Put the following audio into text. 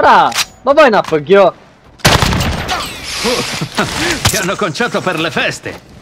Fra, ma vai un appoggio! Ti hanno conciato per le feste.